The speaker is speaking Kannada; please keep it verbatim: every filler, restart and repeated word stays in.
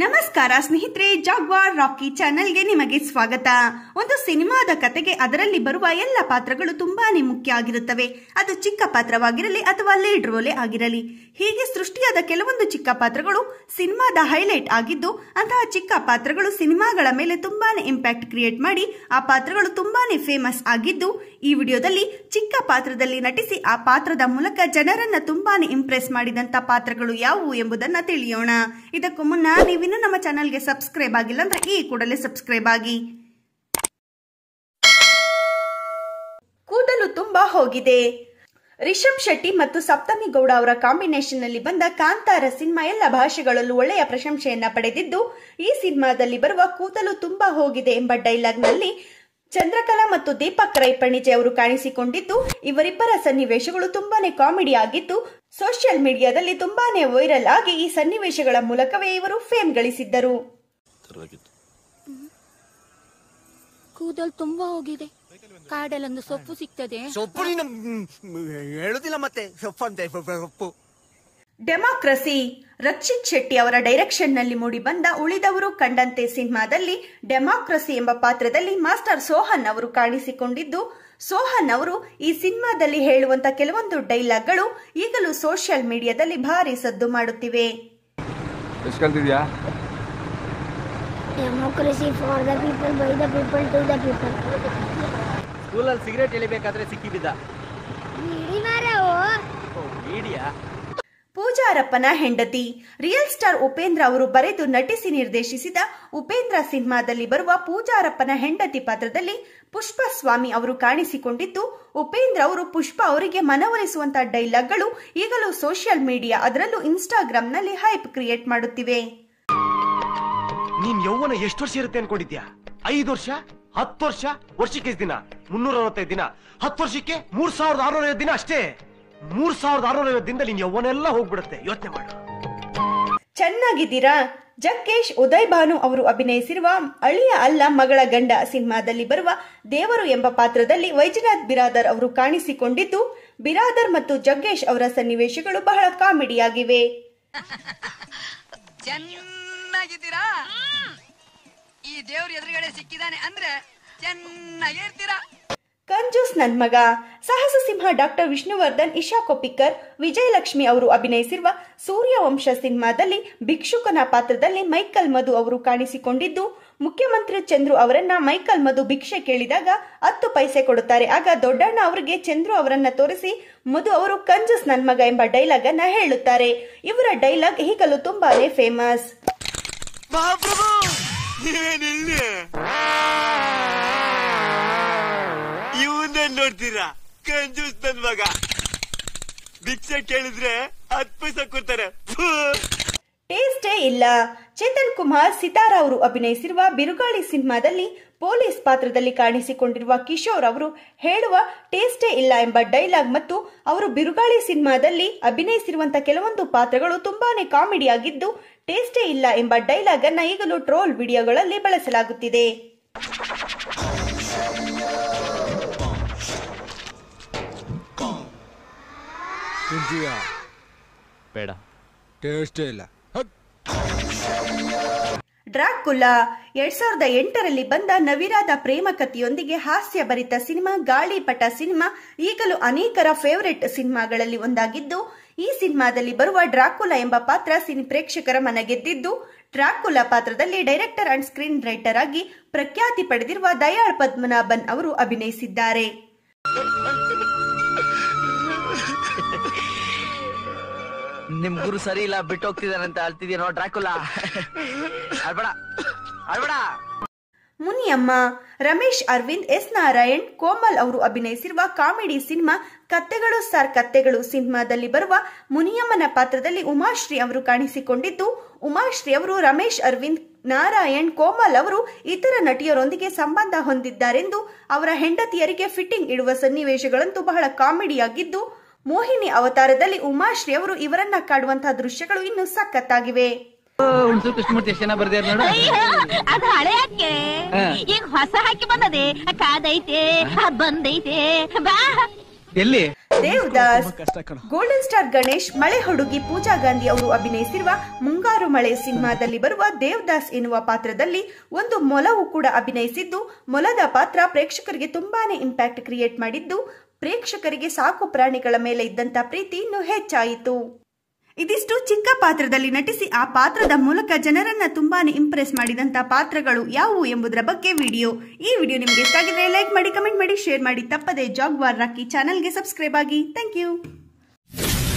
ನಮಸ್ಕಾರ ಸ್ನೇಹಿತರೆ, ಜಾಗ್ವಾರ್ ರಾಕಿ ಚಾನೆಲ್ಗೆ ನಿಮಗೆ ಸ್ವಾಗತ. ಒಂದು ಸಿನಿಮಾದ ಕತೆಗೆ ಅದರಲ್ಲಿ ಬರುವ ಎಲ್ಲ ಪಾತ್ರಗಳು ತುಂಬಾನೇ ಮುಖ್ಯ ಆಗಿರುತ್ತವೆ. ಅದು ಚಿಕ್ಕ ಪಾತ್ರವಾಗಿರಲಿ ಅಥವಾ ಲೀಡ್ ರೋಲೇ ಆಗಿರಲಿ. ಹೀಗೆ ಸೃಷ್ಟಿಯಾದ ಕೆಲವೊಂದು ಚಿಕ್ಕ ಪಾತ್ರಗಳು ಸಿನಿಮಾದ ಹೈಲೈಟ್ ಆಗಿದ್ದು, ಅಂತಹ ಚಿಕ್ಕ ಪಾತ್ರಗಳು ಸಿನಿಮಾಗಳ ಮೇಲೆ ತುಂಬಾನೇ ಇಂಪ್ಯಾಕ್ಟ್ ಕ್ರಿಯೇಟ್ ಮಾಡಿ ಆ ಪಾತ್ರಗಳು ತುಂಬಾನೇ ಫೇಮಸ್ ಆಗಿದ್ದು, ಈ ವಿಡಿಯೋದಲ್ಲಿ ಚಿಕ್ಕ ಪಾತ್ರದಲ್ಲಿ ನಟಿಸಿ ಆ ಪಾತ್ರದ ಮೂಲಕ ಜನರನ್ನ ತುಂಬಾನೇ ಇಂಪ್ರೆಸ್ ಮಾಡಿದಂತ ಪಾತ್ರಗಳು ಯಾವುವು ಎಂಬುದನ್ನ ತಿಳಿಯೋಣ. ಇದಕ್ಕೂ ಮುನ್ನ ನೀವಿನ್ನು ನಮ್ಮ ಚಾನೆಲ್ಗೆ ಸಬ್ಸ್ಕ್ರೈಬ್ ಆಗಿಲ್ಲ ಅಂದ್ರೆ ಈ ಕೂಡಲೇ ಸಬ್ಸ್ಕ್ರೈಬ್ ಆಗಿ. ಕೂದಲು ತುಂಬಾ ಹೋಗಿದೆ. ರಿಷಬ್ ಶೆಟ್ಟಿ ಮತ್ತು ಸಪ್ತಮಿ ಗೌಡ ಅವರ ಕಾಂಬಿನೇಷನ್ ನಲ್ಲಿ ಬಂದ ಕಾಂತಾರ ಸಿನಿಮಾ ಎಲ್ಲ ಭಾಷೆಗಳಲ್ಲೂ ಒಳ್ಳೆಯ ಪ್ರಶಂಸೆಯನ್ನ ಪಡೆದಿದ್ದು, ಈ ಸಿನಿಮಾದಲ್ಲಿ ಬರುವ ಕೂದಲು ತುಂಬಾ ಹೋಗಿದೆ ಎಂಬ ಡೈಲಾಗ್ ನಲ್ಲಿ ಚಂದ್ರಕಲಾ ಮತ್ತು ದೀಪಕ್ ರೈಪಣಿಜೆ ಅವರು ಕಾಣಿಸಿಕೊಂಡಿದ್ದು, ಇವರಿಬ್ಬರ ಸನ್ನಿವೇಶಗಳು ತುಂಬಾನೇ ಕಾಮಿಡಿ ಆಗಿದ್ದು, ಸೋಷಿಯಲ್ ಮೀಡಿಯಾದಲ್ಲಿ ತುಂಬಾನೇ ವೈರಲ್ ಆಗಿ ಈ ಸನ್ನಿವೇಶಗಳ ಮೂಲಕವೇ ಇವರು ಫೇಮ್ ಗಳಿಸಿದ್ದರು. ಕೂದಲು ತುಂಬಾ ಹೋಗಿದೆ, ಕಾಡಲ್ಲೊಂದು ಸೊಪ್ಪು ಸಿಗ್ತದೆ. ಸೊಪ್ಪು ಹೇಳುದಿಲ್ಲ ಮತ್ತೆ ಸೊಪ್ಪು ಅಂತ ಸೊಪ್ಪು. ಡೆಮಾಕ್ರಸಿ ರಕ್ಷಿತ್ ಶೆಟ್ಟಿ ಅವರ ಡೈರೆಕ್ಷನ್ ನಲ್ಲಿ ಮೂಡಿ ಬಂದ ಉಳಿದವರು ಕಂಡಂತೆ ಸಿನಿಮಾದಲ್ಲಿ ಡೆಮಾಕ್ರಸಿ ಎಂಬ ಪಾತ್ರದಲ್ಲಿ ಮಾಸ್ಟರ್ ಸೋಹನ್ ಅವರು ಕಾಣಿಸಿಕೊಂಡಿದ್ದು, ಸೋಹನ್ ಅವರು ಈ ಸಿನಿಮಾದಲ್ಲಿ ಹೇಳುವಂತ ಕೆಲವೊಂದು ಡೈಲಾಗ್ಗಳು ಈಗಲೂ ಸೋಷಿಯಲ್ ಮೀಡಿಯಾದಲ್ಲಿ ಭಾರಿ ಸದ್ದು ಮಾಡುತ್ತಿವೆ. Democracy for the people by the people to the people. ಸ್ಕೂಲಲ್ಲಿ ಸಿಗರೇಟ್ ಎಳಿಬೇಕಾದ್ರೆ ಸಿಕ್ಕಿಬಿದ್ದ. ಪೂಜಾರಪ್ಪನ ಹೆಂಡತಿ ರಿಯಲ್ ಸ್ಟಾರ್ ಉಪೇಂದ್ರ ಅವರು ಬರೆದು ನಟಿಸಿ ನಿರ್ದೇಶಿಸಿದ ಉಪೇಂದ್ರ ಸಿನಿಮಾದಲ್ಲಿ ಬರುವ ಪೂಜಾರಪ್ಪನ ಹೆಂಡತಿ ಪಾತ್ರದಲ್ಲಿ ಪುಷ್ಪ ಸ್ವಾಮಿ ಅವರು ಕಾಣಿಸಿಕೊಂಡಿದ್ದು, ಉಪೇಂದ್ರ ಅವರು ಪುಷ್ಪ ಅವರಿಗೆ ಮನವೊಲಿಸುವಂತಹ ಡೈಲಾಗ್ಗಳು ಈಗಲೂ ಸೋಷಿಯಲ್ ಮೀಡಿಯಾ ಅದರಲ್ಲೂ ಇನ್ಸ್ಟಾಗ್ರಾಮ್ ನಲ್ಲಿ ಹೈಪ್ ಕ್ರಿಯೇಟ್ ಮಾಡುತ್ತಿವೆ. ನೀನ್ ಯೌವನ ಎಷ್ಟು ವರ್ಷ ಇರುತ್ತೆ ಅನ್ಕೊಂಡಿದ್ಯಾ? ಐದು ವರ್ಷ, ಹತ್ತು ವರ್ಷ, ವರ್ಷಕ್ಕೆ ಎಷ್ಟು ದಿನ? ಮುನ್ನೂರ ಅರವತ್ತೈದು ದಿನ. ಹತ್ತು ವರ್ಷಕ್ಕೆ ಮೂರ್ ಸಾವಿರದ ಆರ್ನೂರ ಐವತ್ತು ದಿನ ಅಷ್ಟೇ. ಮೂರ್ ಸಾವಿರದ ಆರ್ನೂರ ಐವತ್ತು ದಿನದಲ್ಲಿ ನಿನ್ ಯೌವನ ಎಲ್ಲ ಹೋಗ್ಬಿಡುತ್ತೆ. ಯೋಚನೆ ಮಾಡು. ಚೆನ್ನಾಗಿದ್ದೀರಾ? ಜಗ್ಗೇಶ್ ಉದಯ್ ಭಾನು ಅವರು ಅಭಿನಯಿಸಿರುವ ಅಳಿಯ ಅಲ್ಲ ಮಗಳ ಗಂಡ ಸಿನಿಮಾದಲ್ಲಿ ಬರುವ ದೇವರು ಎಂಬ ಪಾತ್ರದಲ್ಲಿ ವೈಜನಾಥ್ ಬಿರಾದರ್ ಅವರು ಕಾಣಿಸಿಕೊಂಡಿದ್ದು, ಬಿರಾದರ್ ಮತ್ತು ಜಗ್ಗೇಶ್ ಅವರ ಸನ್ನಿವೇಶಗಳು ಬಹಳ ಕಾಮಿಡಿಯಾಗಿವೆ. ಚೆನ್ನಾಗಿದ್ದೀರಾ? ಈ ದೇವ್ರ ಎದುರುಗಡೆ ಸಿಕ್ಕಿದಾನೆ ಅಂದ್ರೆ ಚೆನ್ನಾಗಿರ್ತೀರಾ. ಕಂಜೂಸ್ ನನ್ ಮಗ ಸಾಹಸ ಸಿಂಹ ಡಾಕ್ಟರ್ ವಿಷ್ಣುವರ್ಧನ್, ಇಶಾ ಕೊಪ್ಪಿಕರ್, ವಿಜಯಲಕ್ಷ್ಮಿ ಅವರು ಅಭಿನಯಿಸಿರುವ ಸೂರ್ಯವಂಶ ಸಿನಿಮಾದಲ್ಲಿ ಭಿಕ್ಷುಕನ ಪಾತ್ರದಲ್ಲಿ ಮೈಕಲ್ ಮಧು ಅವರು ಕಾಣಿಸಿಕೊಂಡಿದ್ದು, ಮುಖ್ಯಮಂತ್ರಿ ಚಂದ್ರು ಅವರನ್ನ ಮೈಕಲ್ ಮಧು ಭಿಕ್ಷೆ ಕೇಳಿದಾಗ ಹತ್ತು ಪೈಸೆ ಕೊಡುತ್ತಾರೆ. ಆಗ ದೊಡ್ಡಣ್ಣ ಅವರಿಗೆ ಚಂದ್ರು ಅವರನ್ನ ತೋರಿಸಿ ಮಧು ಅವರು ಕಂಜೂಸ್ ನನ್ ಮಗ ಎಂಬ ಡೈಲಾಗ್ ಅನ್ನ ಹೇಳುತ್ತಾರೆ. ಇವರ ಡೈಲಾಗ್ ಈಗಲೂ ತುಂಬಾನೇ ಫೇಮಸ್. ಇವನ್ನೇನ್ ನೋಡ್ತೀರಾ? ಕಂಜೂಸ್ ನನ್ ಮಗ. ಭಿಕ್ಷೆ ಕೇಳಿದ್ರೆ ಹತ್ತು ಪೈಸೆ ಕೊಡ್ತಾರೆ. ಟೇಸ್ಟೇ ಇಲ್ಲ. ಚೇತನ್ ಕುಮಾರ್ ಸಿತಾರಾ ಅವರು ಅಭಿನಯಿಸಿರುವ ಬಿರುಗಾಳಿ ಸಿನಿಮಾದಲ್ಲಿ ಪೊಲೀಸ್ ಪಾತ್ರದಲ್ಲಿ ಕಾಣಿಸಿಕೊಂಡಿರುವ ಕಿಶೋರ್ ಅವರು ಹೇಳುವ ಟೇಸ್ಟೇ ಇಲ್ಲ ಎಂಬ ಡೈಲಾಗ್ ಮತ್ತು ಅವರು ಬಿರುಗಾಳಿ ಸಿನಿಮಾದಲ್ಲಿ ಅಭಿನಯಿಸಿರುವಂತಹ ಕೆಲವೊಂದು ಪಾತ್ರಗಳು ತುಂಬಾನೇ ಕಾಮಿಡಿ ಆಗಿದ್ದು, ಟೇಸ್ಟೇ ಇಲ್ಲ ಎಂಬ ಡೈಲಾಗ್ ಅನ್ನ ಈಗಲೂ ಟ್ರೋಲ್ ವಿಡಿಯೋಗಳಲ್ಲಿ ಬಳಸಲಾಗುತ್ತಿದೆ. ಬೇಡ, ಟೇಸ್ಟೇ ಇಲ್ಲ. ಡ್ರಾಕುಲಾ ಎರಡ್ ಸಾವಿರದ ಎಂಟರಲ್ಲಿ ಬಂದ ನವಿರಾದ ಪ್ರೇಮ ಕಥೆಯೊಂದಿಗೆ ಹಾಸ್ಯ ಭರಿತ ಸಿನಿಮಾ ಗಾಳಿಪಟ ಸಿನಿಮಾ ಈಗಲೂ ಅನೇಕರ ಫೇವರೆಟ್ ಸಿನಿಮಾಗಳಲ್ಲಿ ಒಂದಾಗಿದ್ದು, ಈ ಸಿನಿಮಾದಲ್ಲಿ ಬರುವ ಡ್ರಾಕುಲಾ ಎಂಬ ಪಾತ್ರ ಸಿನಿ ಪ್ರೇಕ್ಷಕರ ಮನ ಗೆದ್ದಿದ್ದು, ಡ್ರಾಕುಲಾ ಪಾತ್ರದಲ್ಲಿ ಡೈರೆಕ್ಟರ್ ಅಂಡ್ ಸ್ಕ್ರೀನ್ ರೈಟರ್ ಆಗಿ ಪ್ರಖ್ಯಾತಿ ಪಡೆದಿರುವ ದಯಾಳ್ ಪದ್ಮನಾಭನ್ ಅವರು ಅಭಿನಯಿಸಿದ್ದಾರೆ. ನಿಮ್ ಗುರು ಸರಿ ಇಲ್ಲ, ಬಿಟ್ಟು ಹೋಗ್ತಿದಾರಂತ ಅಳ್ತಿದ್ಯೋ ಡ್ರಾಕುಲಾ? ಅಳ್ಬೇಡ ಅಳ್ಬೇಡ. ಮುನಿಯಮ್ಮ ರಮೇಶ್ ಅರವಿಂದ್, ಎಸ್ ನಾರಾಯಣ್, ಕೋಮಲ್ ಅವರು ಅಭಿನಯಿಸಿರುವ ಕಾಮಿಡಿ ಸಿನಿಮಾ ಕತ್ತೆಗಳು ಸಾರ್ ಕತ್ತೆಗಳು ಸಿನಿಮಾದಲ್ಲಿ ಬರುವ ಮುನಿಯಮ್ಮನ ಪಾತ್ರದಲ್ಲಿ ಉಮಾಶ್ರೀ ಅವರು ಕಾಣಿಸಿಕೊಂಡಿದ್ದು, ಉಮಾಶ್ರೀ ಅವರು ರಮೇಶ್ ಅರವಿಂದ್, ನಾರಾಯಣ್, ಕೋಮಲ್ ಅವರು ಇತರ ನಟಿಯರೊಂದಿಗೆ ಸಂಬಂಧ ಹೊಂದಿದ್ದಾರೆಂದು ಅವರ ಹೆಂಡತಿಯರಿಗೆ ಫಿಟ್ಟಿಂಗ್ ಇಡುವ ಸನ್ನಿವೇಶಗಳಂತೂ ಬಹಳ ಕಾಮಿಡಿಯಾಗಿದ್ದು, ಮೋಹಿನಿ ಅವತಾರದಲ್ಲಿ ಉಮಾಶ್ರೀ ಅವರು ಇವರನ್ನ ಕಾಡುವಂತಹ ದೃಶ್ಯಗಳು ಇನ್ನು ಸಖತ್ತಾಗಿವೆ. ಹುಣಸೂರು ಕೃಷ್ಣಮೂರ್ತಿ ಎಷ್ಟು ಜನ ಬರ್ದಿಯಾರ ನೋಡು. ಅದು ಹಳೆ ಹಾಕಿ ಈಗ ಹೊಸ ಹಾಕಿ ಬಂದದೆ, ಕಾದೈತೆ ಬಂದೈತೆ ಬಾ ಎಲ್ಲಿ? ದೇವದಾಸ್, ಗೋಲ್ಡನ್ ಸ್ಟಾರ್ ಗಣೇಶ್, ಮಳೆ ಹುಡುಗಿ ಪೂಜಾ ಗಾಂಧಿ ಅವರು ಅಭಿನಯಿಸಿರುವ ಮುಂಗಾರು ಮಳೆ ಸಿನಿಮಾದಲ್ಲಿ ಬರುವ ದೇವದಾಸ್ ಎನ್ನುವ ಪಾತ್ರದಲ್ಲಿ ಒಂದು ಮೊಲವು ಕೂಡ ಅಭಿನಯಿಸಿದ್ದು, ಮೊಲದ ಪಾತ್ರ ಪ್ರೇಕ್ಷಕರಿಗೆ ತುಂಬಾನೇ ಇಂಪ್ಯಾಕ್ಟ್ ಕ್ರಿಯೇಟ್ ಮಾಡಿದ್ದು, ಪ್ರೇಕ್ಷಕರಿಗೆ ಸಾಕು ಪ್ರಾಣಿಗಳ ಮೇಲೆ ಇದ್ದಂತ ಪ್ರೀತಿ ಇನ್ನೂ ಹೆಚ್ಚಾಯಿತು. ಇದಿಷ್ಟು ಚಿಕ್ಕ ಪಾತ್ರದಲ್ಲಿ ನಟಿಸಿ ಆ ಪಾತ್ರದ ಮೂಲಕ ಜನರನ್ನ ತುಂಬಾನೇ ಇಂಪ್ರೆಸ್ ಮಾಡಿದಂತ ಪಾತ್ರಗಳು ಯಾವುವು ಎಂಬುದರ ಬಗ್ಗೆ ವಿಡಿಯೋ. ಈ ವಿಡಿಯೋ ನಿಮಗೆ ಇಷ್ಟ ಆಗಿದ್ರೆ ಲೈಕ್ ಮಾಡಿ, ಕಮೆಂಟ್ ಮಾಡಿ, ಶೇರ್ ಮಾಡಿ. ತಪ್ಪದೆ ಜಾಗ್ವಾರ್ ರಾಕಿ ಚಾನೆಲ್ಗೆ ಸಬ್ಸ್ಕ್ರೈಬ್ ಆಗಿ. Thank you.